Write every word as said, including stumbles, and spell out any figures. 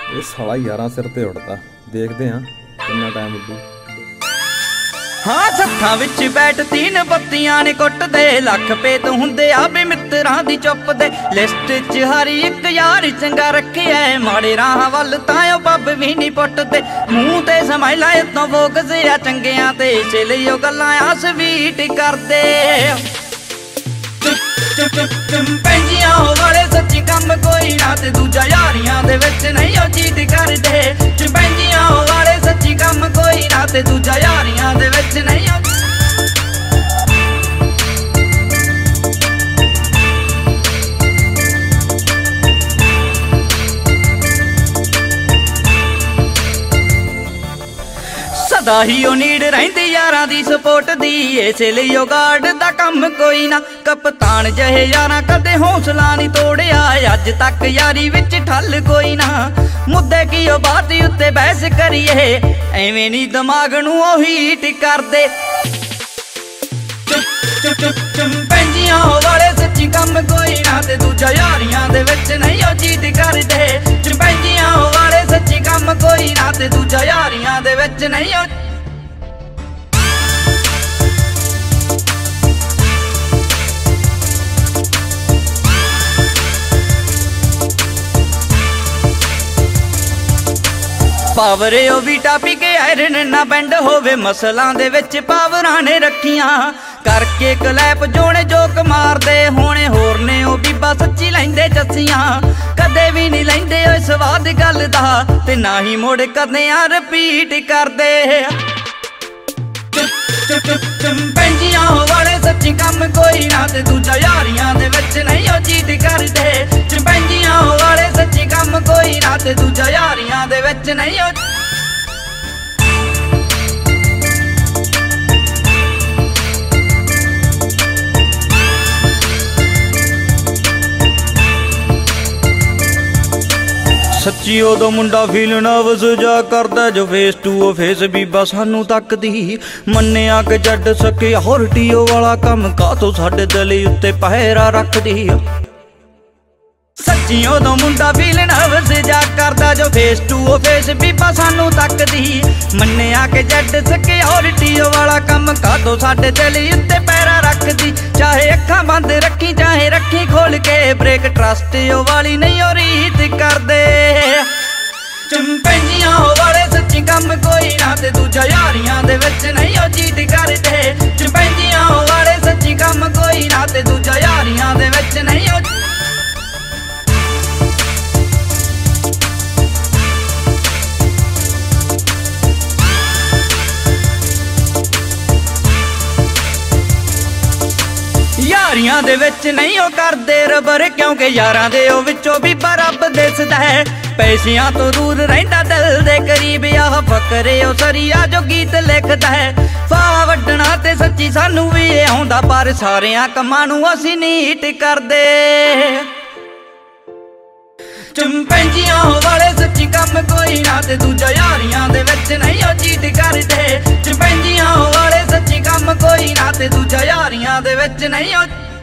ਇਹ ਸਾਲਾ यारां सिर ते उड़ता देखते हाँ कितना टाइम उड्डू। हाँ सत्थां विच बैठ तीन बत्तियां ने कुटदे लख पेत हुंदे आ बे मित्रां दी चुप दे लिस्ट च हर एक यार चंगा रखिया माड़े राह वल तां ओ पब भी नहीं पुटदे मूंह ते समाइला इतों फोकस आ चंगियां ते इस लई ओ गल्लां आ स्वीट करदे चुंपैंजियां वाले सच्ची कम कोई ना ते दूजा यारियां दे विच नहीं ओ चीट करदे चुंपैंजियां वाले सच्ची कम कोई ना ते दूजा यारियां दे विच नहीं ओ सदा ही ओ नीड रहिंदी यारां दी सपोर्ट दी इस लई ओ गार्ड दा कम कोई ना कप्तान जहे यारां कदे हौसला नहीं तोड़िया अज तक यारी विच ठल कोई ना मुद्दे की ओ बात उत्ते बहस करिए एवें नहीं दिमाग नूं ओ हीट करदे चुंपैंजियां वाले सच्ची कम कोई ना ते दूजा यारियां दे विच नहीं ओ चीट करदे चुंपैंजियां वाले सच्ची कम कोई ना ते दूजा यारियां दे विच नहीं ओ पावर ओ वीटा पी के आयरन ना बैंड होवे मसलां दे विच पावरां ने रखियां करके क्लैप जोने जोक मारदे होने होर ने ओ बीबा सच्ची लैंदे चस्सियां कदे भी नहीं लैंदे ओ स्वाद गल दा ते ना ही मुड़ कदे आ रिपीट करदे चुंपैंजियां वाले सच्ची कम कोई ना ते दूजा यारियां दे विच नहीं ओ चीट करदे चुंपैंजियां वाले सच्ची कम कोई ना ते दूजा यारियां दे विच नहीं ओ सच्ची उदों मुंडा फील नर्वस जा करदा जो face two O face Biba सानू तकदी मन्निया कि जड सके होर टीओ वाला कम कातों साडे दिल उत्ते पहरा रखदी सच्ची उदों मुंडा फील नर्वस जा करदा जो face two O face Biba सानू तकदी मन्निया कि जड सके होर टीओ वाला कम कातों साडे दिल उत्ते पहरा रखदी चाहे अखां बंद रखी चाहे रखी खोल के ब्रेक ट्रस्ट ओ वाली नहीं ओ रीत करदे चुंपैंजियां वाले सच्ची कम कोई ना ते दूजा यारियां दे विच नहीं ओ चीट करदे चुंपैंजियां वाले सच्ची कम कोई ना ते दूजा यारियां दे विच नहीं ओ यारियां दे विच नहीं ओ करदे रबर क्योंकि यारां दे ओ विचों भी बरब दिसदा है पैसियां तो दूर रहिंदा दिल दे करीब आह फकरे ओ सरिया जो गीत लिखदा है फा वड्डना ते सच्ची सानू भी आउंदा पर सारियां कमां नूं असीं नीट करदे चुंपैंजियां वाले सच्ची कम कोई ना ते दूजा यारियां दे विच नहीं ओ चीट करदे चुंपैंजियां वाले सच्ची कम कोई ना ते दूजा यारियां दे विच नहीं ओ